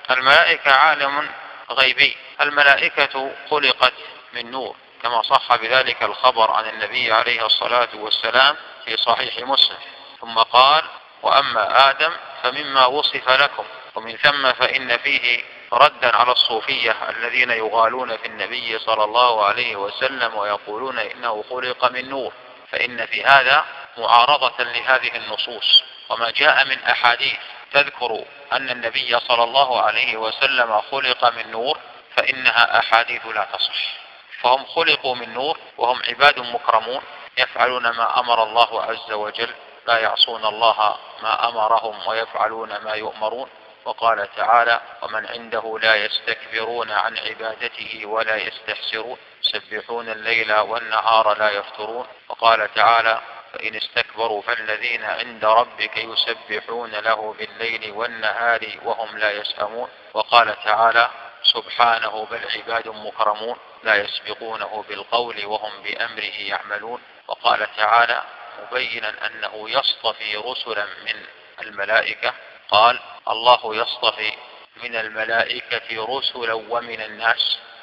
الملائكة عالم غيبي. الملائكة خلقت من نور كما صح بذلك الخبر عن النبي عليه الصلاة والسلام في صحيح مسلم. ثم قال: وأما آدم فمما وصف لكم. ومن ثم فإن فيه ردا على الصوفية الذين يغالون في النبي صلى الله عليه وسلم ويقولون إنه خلق من نور، فإن في هذا معارضة لهذه النصوص. وما جاء من أحاديث تذكر أن النبي صلى الله عليه وسلم خلق من نور فإنها أحاديث لا تصح. فهم خلقوا من نور وهم عباد مكرمون يفعلون ما أمر الله عز وجل، لا يعصون الله ما أمرهم ويفعلون ما يؤمرون. وقال تعالى: ومن عنده لا يستكبرون عن عبادته ولا يستحسرون يسبحون الليل والنهار لا يفترون. وقال تعالى: فإن استكبروا فالذين عند ربك يسبحون له بالليل والنهار وهم لا يسأمون. وقال تعالى: سبحانه بل عباد مكرمون لا يسبقونه بالقول وهم بأمره يعملون. وقال تعالى مبينا أنه يصطفي رسلا من الملائكة، قال: الله يصطفي من الملائكة رسلا ومن الناس.